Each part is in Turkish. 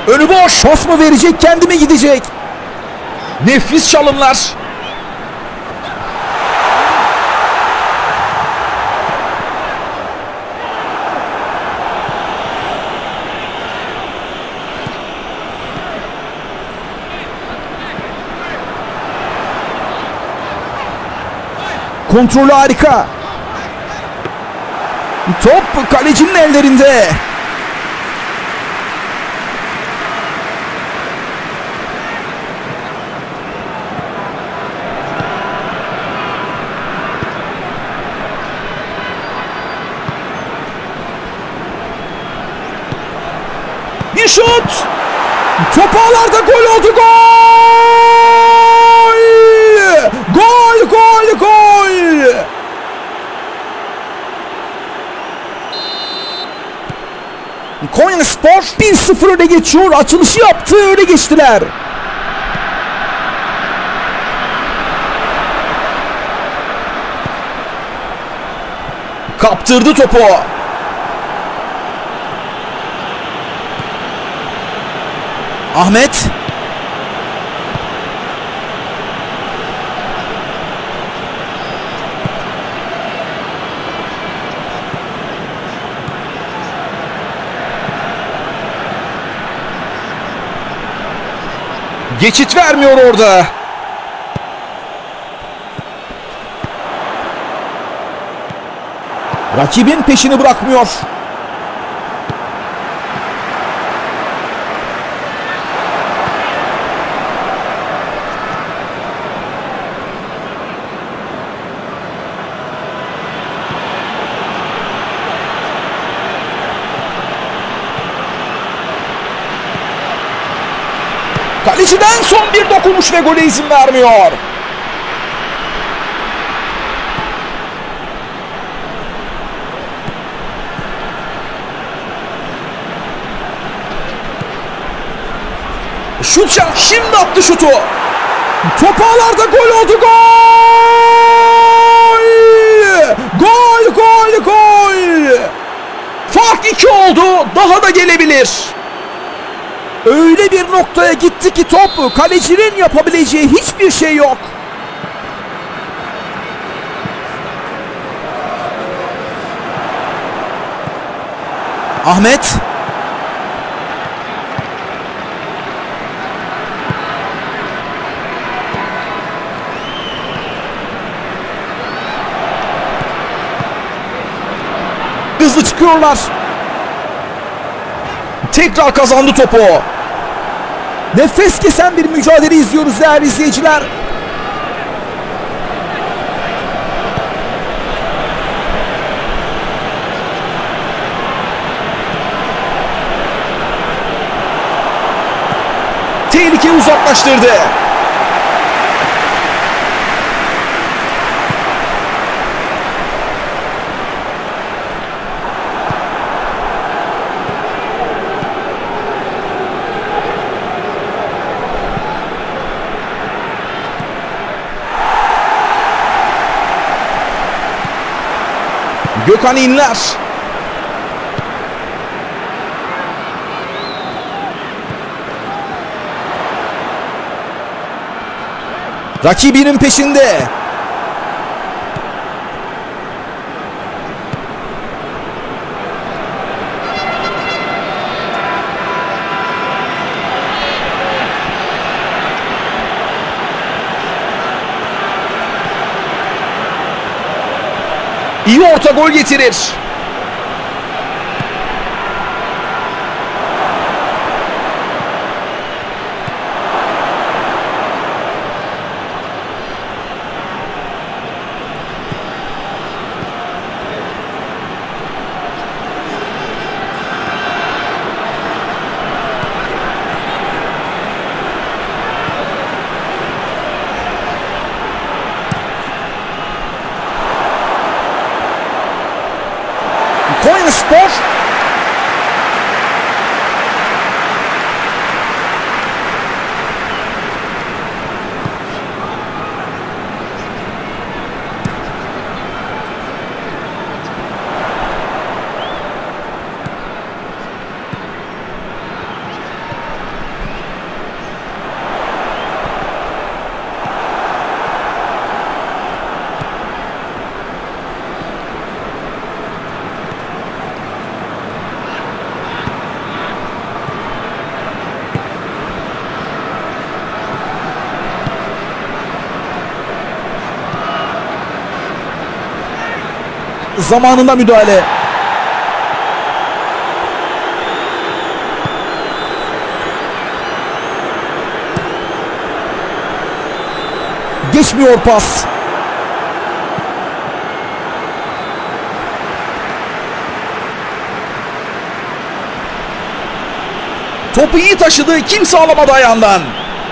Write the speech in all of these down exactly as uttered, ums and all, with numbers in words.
Önü boş. Pas mı verecek, kendi mi gidecek? Nefis çalımlar. Kontrolü harika. Top kalecinin ellerinde. Bir şut. Top ağlarda, gol oldu, gol! Gol, gol, gol! Konyaspor bir sıfır öne geçiyor. Açılışı yaptı, öne geçtiler. Kaptırdı topu. Ahmet. Geçit vermiyor orada. Rakibin peşini bırakmıyor. Kaleciden son bir dokunuş ve gole izin vermiyor. Şut şan, şimdi attı şutu. Top ağlarda, gol oldu, gol! Gol, gol, gol! Fark iki oldu, daha da gelebilir. Öyle bir noktaya gitti ki top, kalecinin yapabileceği hiçbir şey yok. Ahmet. Hızlı çıkıyorlar. Tekrar kazandı topu. Nefes kesen bir mücadele izliyoruz değerli izleyiciler. Tehlikeyi uzaklaştırdı. Gökhan İnler. Rakibinin peşinde. İyi orta, gol getirir. Konyaspor zamanında müdahale. Geçmiyor pas. Topu iyi taşıdı. Kimse alamadı ayağından.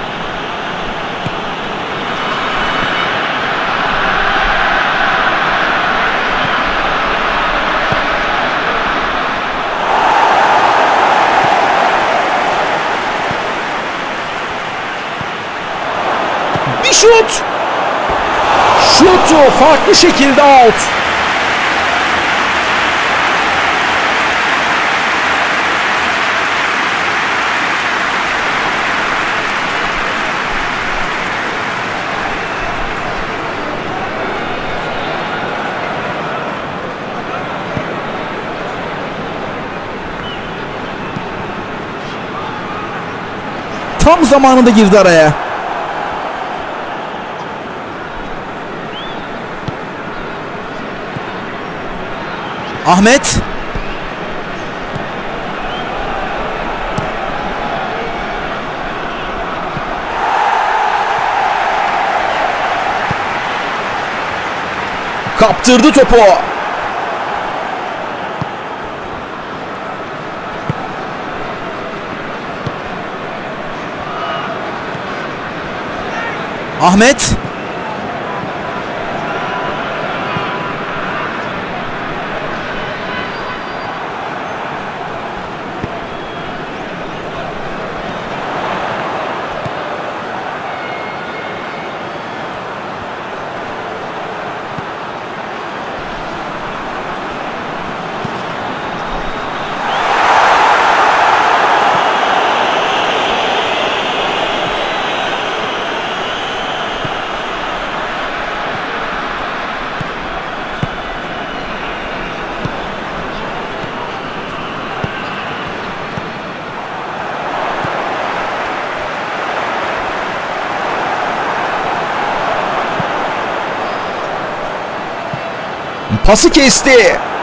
Bir şut. Şutu farklı şekilde out. Tam zamanında girdi araya. Ahmet. Kaptırdı topu. Ahmet. Pası kesti.